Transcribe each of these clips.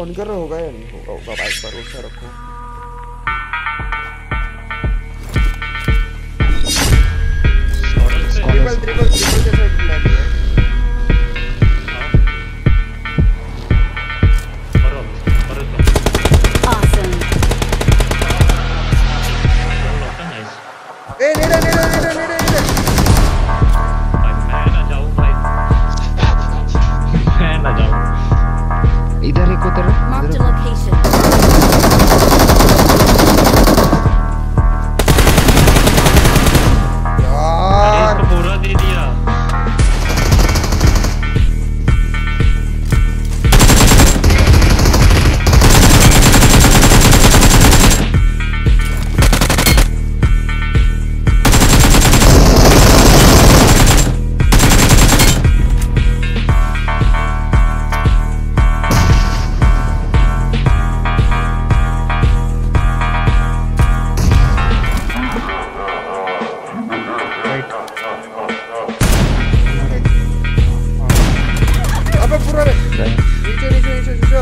कौन कर रहा होगा या नहीं होगा होगा बाइक पर भरोसा रखो। ट्रिपल ट्रिपल ट्रिपल के साइड प्लान है। ए नेड़ा नेड़ा नेड़ा नेड़ा नेड़ा भाई मैं ना जाऊं भाई, मैं ना जाऊं। इधर एक उधर Marked a location. अरे इसको पूरा दे दिया। अबे पूरा रे नीचे नीचे नीचे नीचे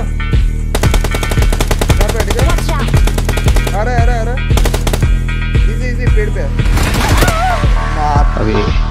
यहाँ बैठ गया। Watch out. आ रहा है इजी इजी पेड़ पे मार अभी